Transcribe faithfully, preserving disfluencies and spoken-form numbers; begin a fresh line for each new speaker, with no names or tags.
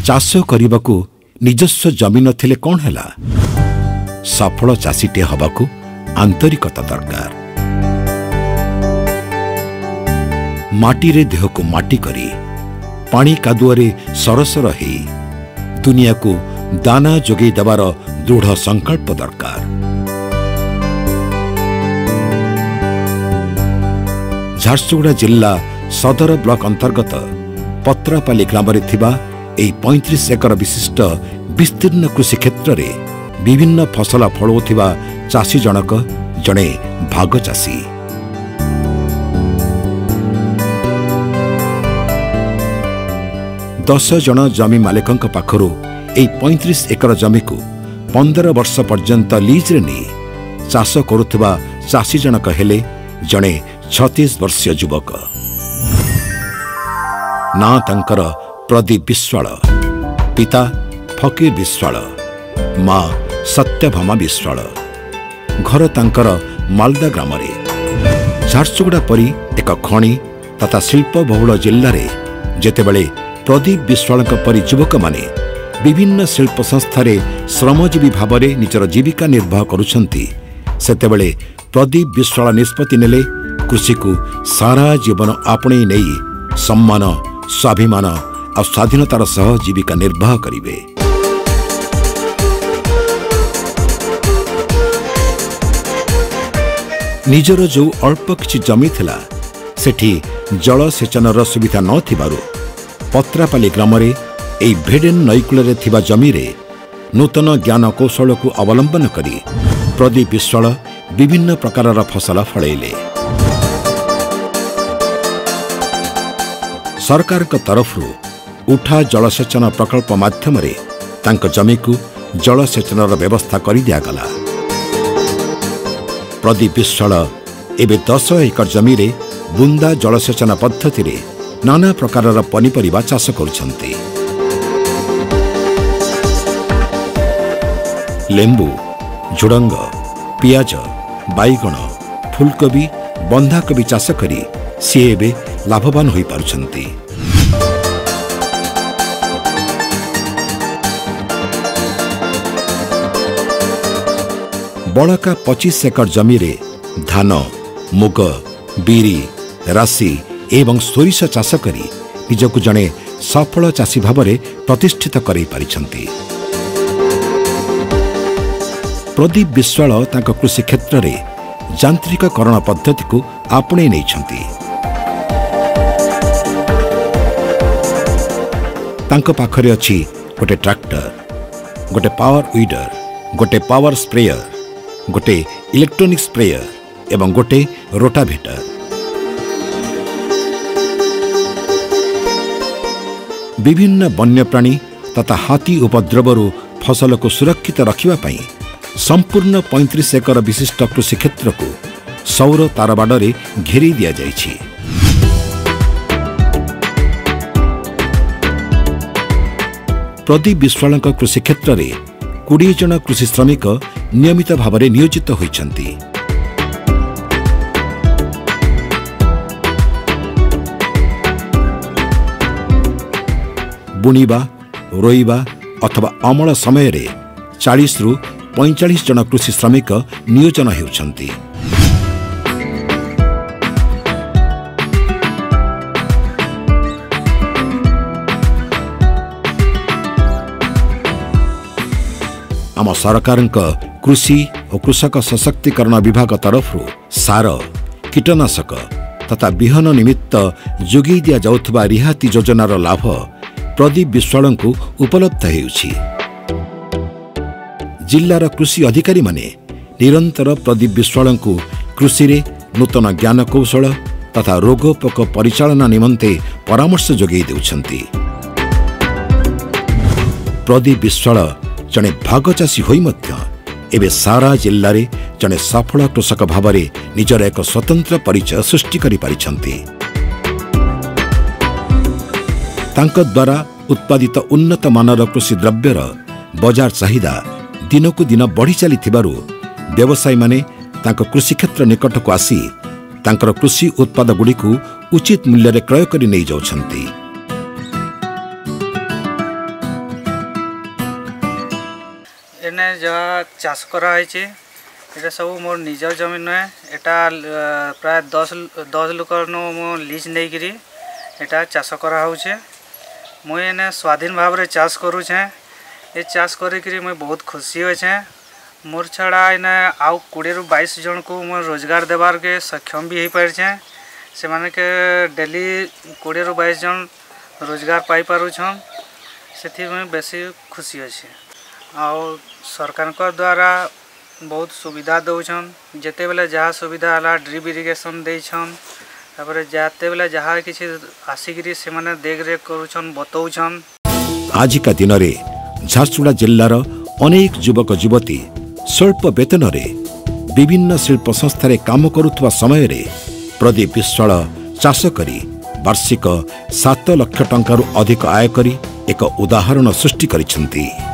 चाष करने निजस्व जमी नथिले कौन हैला सफल चाषीटे हबाकू आंतरिकता दरकार। माटी रे देह को माटी करी पानी कादुआरे सरसर हे दुनिया को दाना जोगे देवार दृढ़ संकल्प दरकार। झारसुगुड़ा जिला सदर ब्लॉक अंतर्गत पत्रापाली ग्राम रे थिबा एई पैंतीस एकर विशिष्ट विस्तीर्ण कृषि क्षेत्र रे विभिन्न फसल फलुथिबा चाषी जनक जणे भाग चाषी। दस जन जमी मालिकों पाखरु एई पैंतीस एकर जमी को पंद्रह वर्ष पर्यंत लीज रे नहीं चाष करुथिबा चाषी जनक हेले जणे छत्तीस वर्षीय युवक। ना तांकर प्रदीप विश्वाल, पिता फकीर विश्वाल, माँ सत्यभामा विश्वाल। घर तांकर मालदा ग्राम रे। झारसुगुड़ा परी एक खणी तथा शिल्प बहुल जिले में जेतेबेले प्रदीप विश्वाल परी युवक माने विभिन्न शिल्प संस्थारे श्रमजीवी भाव में निजर जीविका निर्वाह करुछंती सेतेबेले प्रदीप विश्वाल निष्पत्ति नेले कृषि को सारा जीवन आपणे नहीं सम्मान स्वाभिमान और स्वाधीनतार सह जीविका निर्वाह करिवे। निजर जो अल्प किछि जमी थिला सेठी जलसेचनर सुविधा न थिबारु पत्रापाली ग्राम रे एई भेडेन नईकूल रे थिबा जमी रे नूतन ज्ञान कौशल को अवलंबन करी प्रदीप विश्वाल विभिन्न प्रकारर फसल फळैले। सरकार का तरफ उठा जलसेचन प्रकल्प माध्यम रे तांक जमी को जलसेचनर व्यवस्था करि दियागला। प्रदीप विश्वाल एवं दस एकर जमी रे बुंदा जलसेचन पद्धति रे नाना प्रकारर पनीपरिबा चाष करुछंती। लेंबू, झुडंग, पियाज, बैगण, फुलकोबी, बंधाकोबी चाष करी सी एबे लाभवान होई पारुछंती। बड़का पच्चीस एकर जमी रे धान, मुग, बीरी, राशि एवं सोरिष चाष करी निजकु जणे सफल चाषी भाव में प्रतिष्ठित करै पारिछंती। प्रदीप विश्वाल तांक कृषि क्षेत्र रे यांत्रिककरण पद्धति को आपणे नैछंती। तांक पाखरे अछि गोटे ट्रैक्टर, गोटे पावर वीडर, गोटे पावर स्प्रेयर, गोटे इलेक्ट्रॉनिक स्प्रेयर एवं गोटे रोटावेटर। विभिन्न वन्यप्राणी तथा हाथी उपद्रवरू फसल को सुरक्षित रखिबा पई संपूर्ण पैंतीस एकर विशिष्ट कृषि क्षेत्र को सौर तारबाड़े घेरी दिया जाइछि। प्रदीप विश्वाल कृषि क्षेत्र में बीस जन कृषि श्रमिक नियमित भाव में नियोजित होइछंती। बुणीबा, रोईबा अथवा अमल समय रे चालीस रु पैंतालीस जन कृषि श्रमिक नियोजन हेउछंती। आम सरकार कृषि और कृषक सशक्तिकरण विभाग तरफ सार, कीटनाशक तथा बिहन निमित्त जोगी दिया जाउथबा रिहाती योजनार लाभ प्रदीप विश्वाल को उपलब्ध हेउछि। जिल्लार कृषि अधिकारी माने निरंतर प्रदीप विश्वाल को कृषि रे नूतन ज्ञान कौशल तथा रोगपोक परिचालना निमंते परामर्श जोगई देउछंती। प्रदीप विश्वाल जने भागचाषी होई मध्य एबे सारा जिल्ला रे जने सफल कृषक भाव में निजर एक स्वतंत्र परिचय सृष्टि करि पारिछंती। तांक द्वारा उत्पादित उन्नत मानर कृषि द्रव्यर बजार चाहिदा दिनकु दिन बढ़ी चलीथिबारु व्यवसायी माने तांक कृषि क्षेत्र निकट को आसी तांकर कृषि उत्पाद गुड़ी को उचित मूल्य रे क्रय करि नै जाउछंती।
जगह चाष कराई एटा सब मोर निज जमीन नुहे एटा प्राय दस दस लोकर मो लीज नहीं करी एटा चाष करा होचे मुई एने स्वाधीन भाव रे चाष करूछे ये चाष करी मुई बहुत खुशी होछे मोर छड़ा इने आउ कोड़े रु बाईस जन को मोर रोजगार देवार के सक्षम भी हो पारे से माने के डेली कोड़े रु बाईस जन रोजगार पाई पारुछन से बेसी खुशी अच्छे आउ सरकार को द्वारा बहुत सुविधा दौन जिते बेले जहाँ सुविधा है ड्रिप इरिगेशन देछन तापर जाते बेले जहाँ किसी आसिक से माने देख रेख करुछन बतौछन।
आजिका दिन रे झारसुगुड़ा जिल्लार अनेक युवक युवती स्वल्प वेतन रे विभिन्न शिल्प संस्था रे काम करुवा समय रे प्रदीप विश्वाल चाष करी वार्षिक सात लाख टंका अधिक आय करी एक उदाहरण सृष्टि करिसेंती।